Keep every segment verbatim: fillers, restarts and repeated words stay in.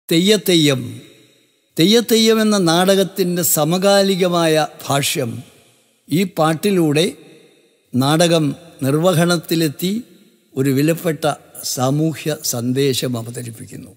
തെയ്യത്തെയ്യം തെയ്യത്തെയ്യം എന്ന നാടകത്തിൻ്റെ സമകാലികമായ ഭാഷ്യം ഈ പാട്ടിലൂടെ നാടകം നിർവഹണത്തിലെത്തി ഒരു വിലപ്പെട്ട സാമൂഹ്യ സന്ദേശം അവതരിപ്പിക്കുന്നു.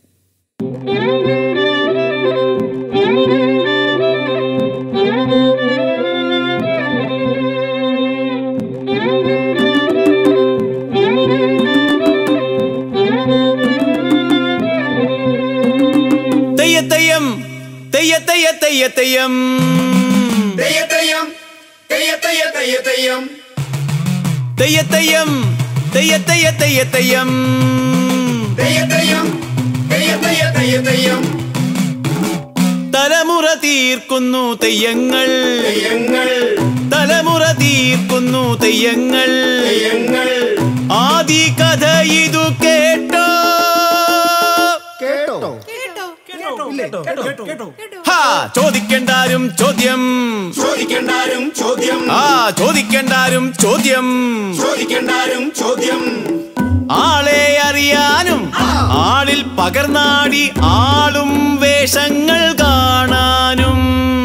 തെയ്യത്തെയ്യം തെയ്യത്തെയ്യ തെയ്യത്തെയ്യം തെയ്യത്തെയ്യം തെയ്യത്തെയ്യ തെയ്യത്തെയ്യം തെയ്യത്തെയ്യം തെയ്യത്തെയ്യ തെയ്യത്തെയ്യം തെയ്യത്തെയ്യം തെയ്യത്തെയ്യ തെയ്യത്തെയ്യം തലമുറ തീർക്കുന്നു തെയ്യങ്ങൾ തെയ്യങ്ങൾ തലമുറ തീർക്കുന്നു തെയ്യങ്ങൾ തെയ്യങ്ങൾ ആദി കഥ ഇതു കേട്ടോ കേട്ടോ ഹാ ചോദിക്കണ്ടാരും ചോദ്യം ചോദിക്കണ്ടാരും ചോദ്യം ആ ചോദിക്കണ്ടാരും ചോദ്യം ചോദിക്കണ്ടാരും ചോദ്യം ആളെ അറിയാനും ആളിൽ പകർന്നാടി ആളും വേഷങ്ങൾ കാണാനും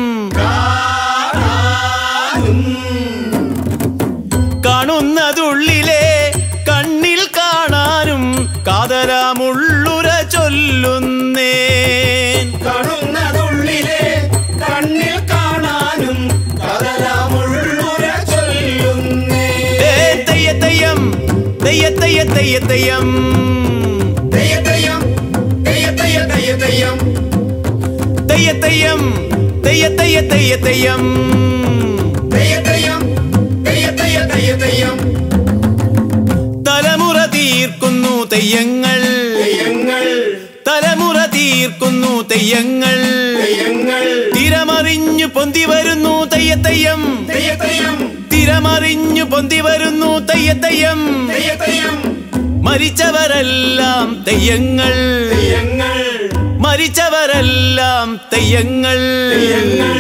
കാണുന്നതുള്ളിലെ കണ്ണിൽ കാണാനും കാതരാമുള്ളുര ചൊല്ലുന്നേ കാണുന്നതുള്ളിലെ കണ്ണിൽ കാണാനും കതരാമുള്ളുര ചൊല്ലുന്നേ തെയ്യത്തെയ്യം തെയ്യത്തെയ്യ തെയ്യത്തെയ്യം തെയ്യത്തെയ്യം തെയ്യത്തെയ്യ തെയ്യത്തെയ്യം തെയ്യത്തെയ്യം തെയ്യത്തെയ്യ തെയ്യത്തെയ്യം തെയ്യത്തെയ്യം തെയ്യത്തെയ്യ തെയ്യത്തെയ്യം തലമുറ തീർക്കുന്നു തെയ്യങ്ങൾ തെയ്യങ്ങൾ തലമുറ തീർക്കുന്നു തെയ്യങ്ങൾ തെയ്യങ്ങൾ തിരമറിഞ്ഞു പൊന്തി വരുന്നു തെയ്യത്തെയ്യം തെയ്യത്തെയ്യം തിരമറിഞ്ഞു പൊന്തി വരുന്നു തെയ്യത്തെയ്യം തെയ്യത്തെയ്യം മരിച്ചവരെല്ലാം തെയ്യങ്ങൾ തെയ്യങ്ങൾ മരിച്ചവരെല്ലാം തെയ്യങ്ങൾ തെയ്യങ്ങൾ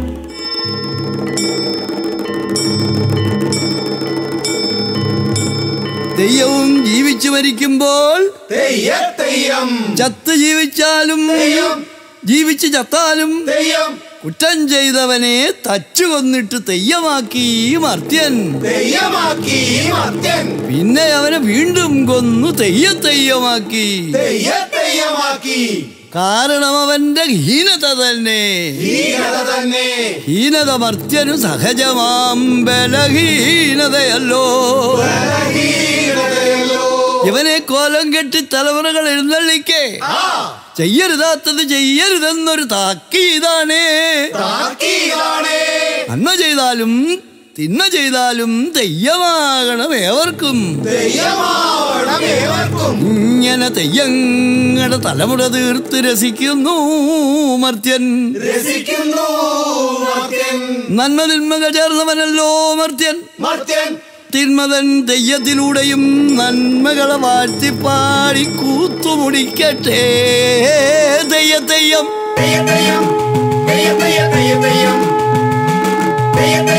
തെയ്യവും ജീവിച്ചു മരിക്കുമ്പോൾ തെയ്യത്തെയ്യം ചത്ത് ജീവിച്ചാലും തെയ്യം ജീവിച്ച് ചത്താലും തെയ്യം കുറ്റം ചെയ്തവനെ തച്ചു കൊന്നിട്ട് തെയ്യമാക്കി മർത്യൻ. തെയ്യമാക്കി മർത്യൻ പിന്നെ അവനെ വീണ്ടും കൊന്നു തെയ്യത്തെയ്യമാക്കി. തെയ്യത്തെയ്യമാക്കി കാരണം അവന്റെ ഹീനത തന്നെ. ഹീനത തന്നെ ഹീനത മർത്യനു സഹജമാം ബലഹീനതയല്ലോ. ബലഹീനതയല്ലോ. ഇവനെ കോലം കെട്ടി തലമുറകൾ എഴുന്നള്ളിക്കേ ആ ചെയ്യരുതാത്തത് ചെയ്യരുതെന്നൊരു താക്കീതാണ്. താക്കീതാണ്. നന്മ ചെയ്താലും തിന്മ ചെയ്താലും തെയ്യമാകണം ഏവർക്കും. തെയ്യമാവണം ഏവർക്കും. ഇങ്ങനെ തെയ്യങ്ങളുടെ തലമുറ തീർത്ത് രസിക്കുന്നു മർത്യൻ. രസിക്കുന്നു മർത്യൻ. നന്മ തിന്മകൾ ചേർന്നവനല്ലോ മർത്യൻ. മർത്യൻ തിന്മതൻ തെയ്യത്തിലൂടെയും നന്മകളെ വാഴ്ത്തിപ്പാടി കൂത്തുമുടിക്കട്ടെ. തെയ്യത്തെയ്യം തെയ്യത്തെയ്യം തെയ്യത്തെയ്യ തെയ്യത്തെയ്യം തെയ്യത്തെയ്യം